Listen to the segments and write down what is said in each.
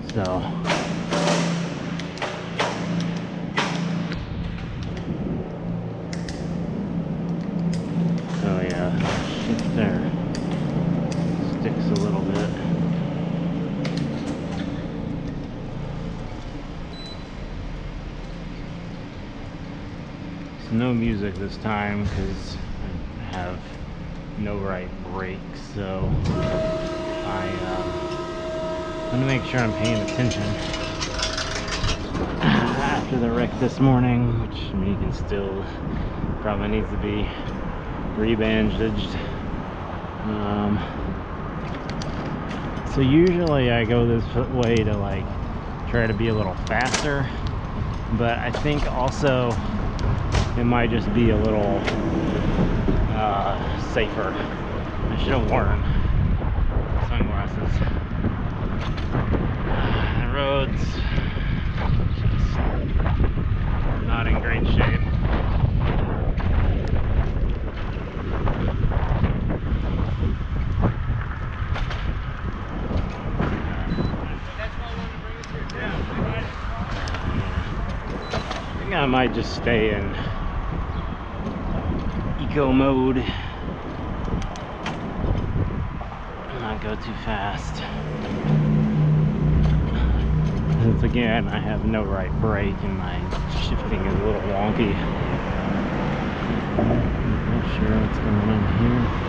So yeah, shift there sticks a little bit. So no music this time because I have no right brake, so I'm gonna make sure I'm paying attention after the wreck this morning, which I mean, you can still probably needs to be re-bandaged. So usually I go this way to like try to be a little faster, but I think also it might just be a little safer. I should have worn sunglasses. The road's just not in great shape. I think I might just stay in eco mode, not go too fast. Since again I have no right brake and my shifting is a little wonky. I'm not sure what's going on here.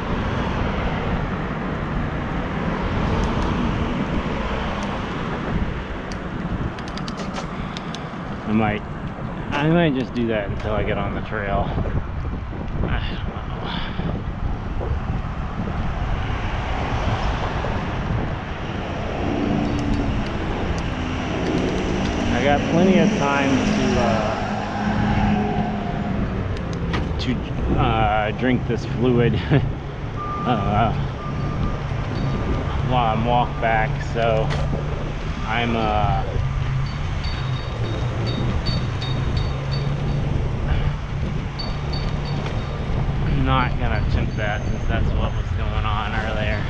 I might just do that until I get on the trail. I don't know. I got plenty of time to drink this fluid while I'm walk back, so I'm not gonna attempt that since that's what was going on earlier.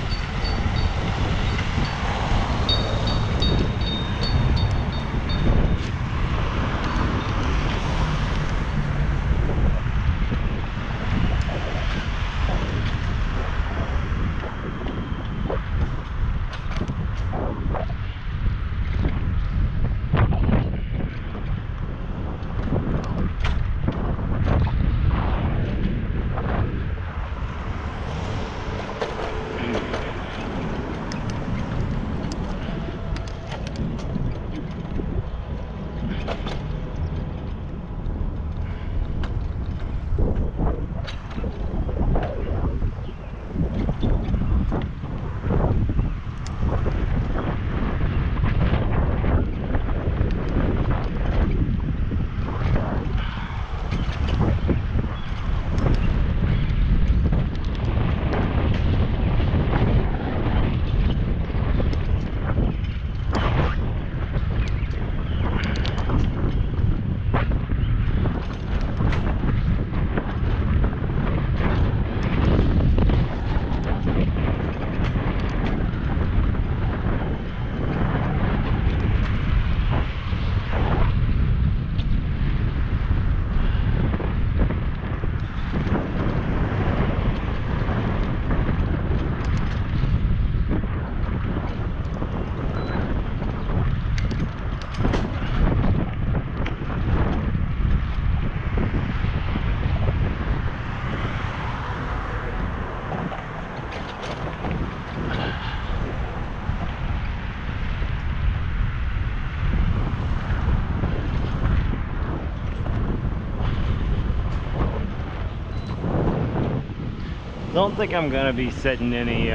Don't think I'm gonna be setting any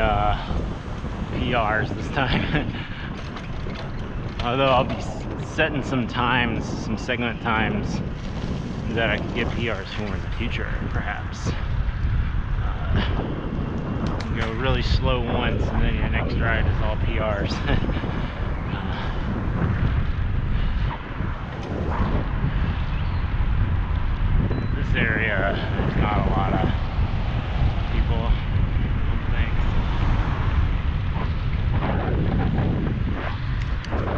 PRs this time. Although I'll be setting some times, some segment times that I can get PRs for in the future, perhaps. Go really slow once and then your next ride is all PRs. This area, there's not a lot of people, thanks.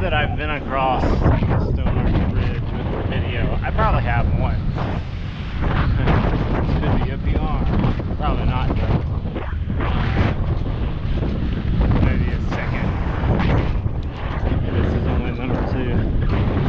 that I've been across the Stoneworks Bridge with the video. I probably have once. Should be a PR. Probably not though. Maybe a second. This is only number 2.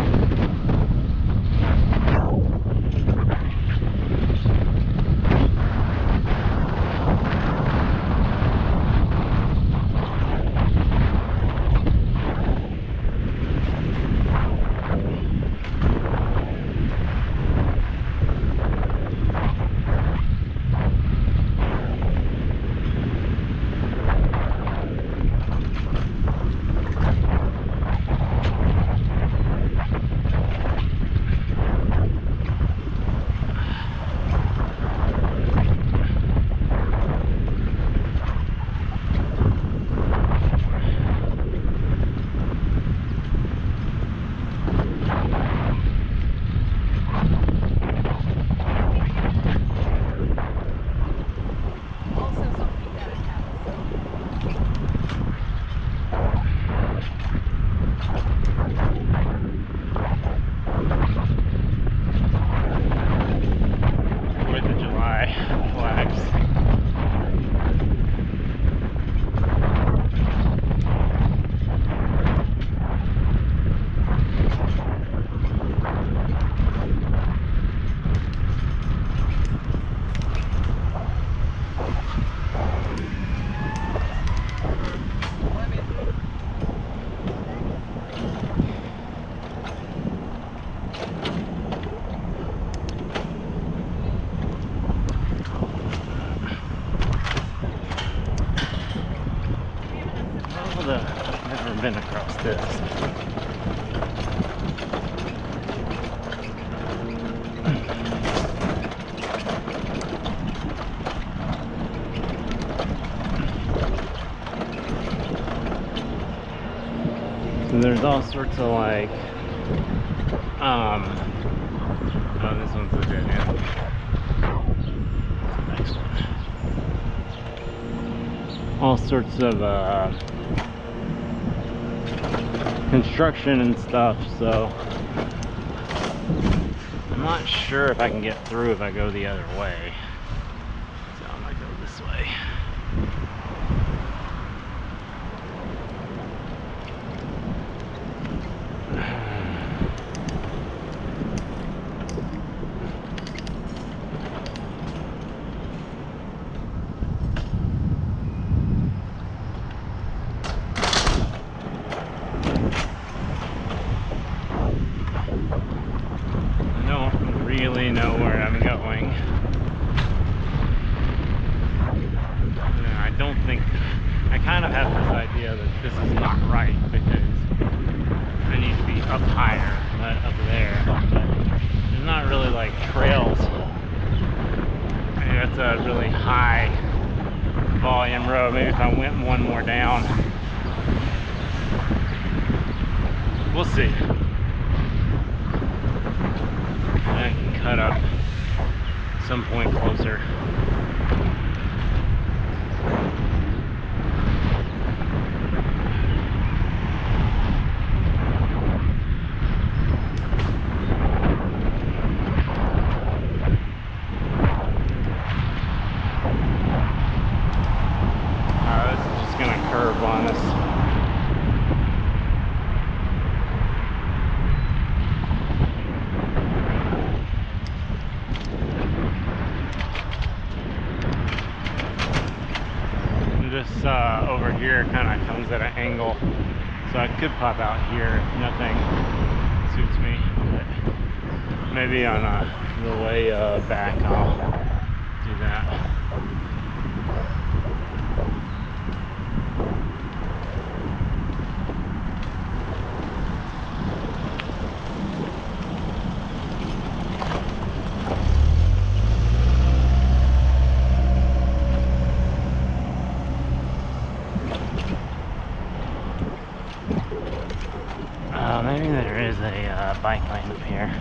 I've never been across this. So there's all sorts of like, oh, this one's a dead end. Next one. All sorts of construction and stuff, so I'm not sure if I can get through if I go the other way. So I'm gonna go this way. Really know where I'm going. I don't think, I kind of have this idea that this is not right because I need to be up higher, not up there. But there's not really like trails. Maybe that's a really high volume road. Maybe if I went one more down. We'll see. I can cut up some point closer. This is just gonna curve on us. This over here kind of comes at an angle, so I could pop out here if nothing suits me, but maybe on the way back I'll do that. Maybe there is a bike lane up here.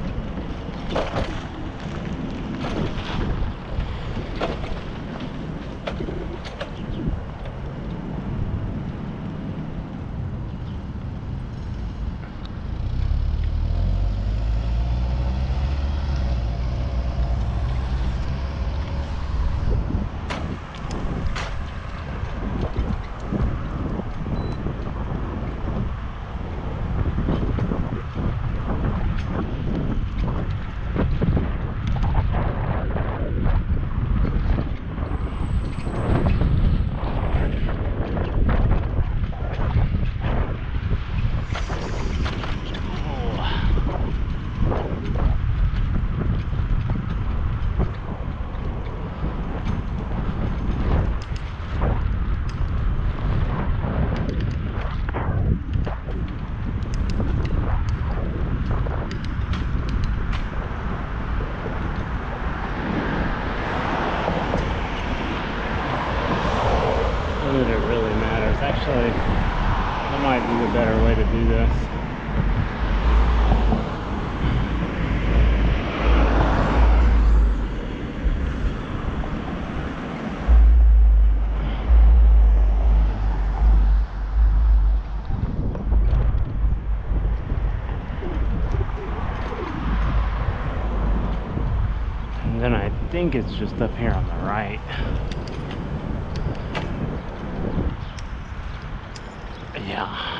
think it's just up here on the right. Yeah.